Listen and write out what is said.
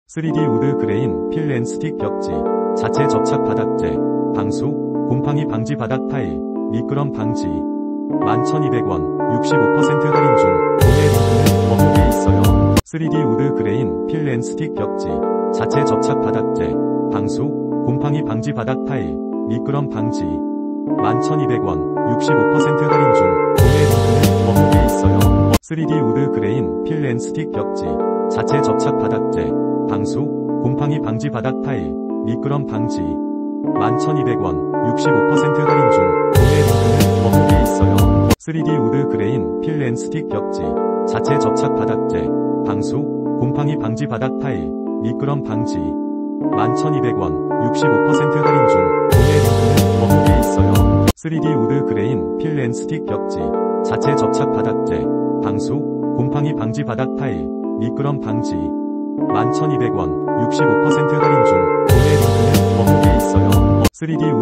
3D 우드 그레인 필 앤 스틱 벽지, 자체 접착 바닥재, 방수, 곰팡이 방지 바닥 타일, 미끄럼 방지. 11,200원, 65% 할인 중. 구매 링크는 더보기에 있어요. 3D 우드 그레인 필 앤 스틱 벽지, 자체 접착 바닥재, 방수, 곰팡이 방지 바닥 타일, 미끄럼 방지. 11,200원, 65% 할인 중. 구매 링크는 더보기에 있어요. 3D 우드 그레인 필 앤 스틱 벽지, 자체 접착 바닥재, 방수, 곰팡이 방지 바닥 타일, 미끄럼 방지. 11,200원, 65% 할인 중. 구매 링크는 더보기에 있어요. 3D 우드 그레인 필 앤 스틱 벽지, 자체 접착 바닥재, 방수, 곰팡이 방지 바닥 타일, 미끄럼 방지. 11,200원, 65% 할인 중. 구매 링크는 더보기에 있어요. 3D 우드 그레인 필 앤 스틱 벽지, 자체 접착 바닥재, 방수, 곰팡이 방지 바닥 타일, 미끄럼 방지. 11,200원, 65% 할인 중. 구매 링크는 더보기에 있어요. 3D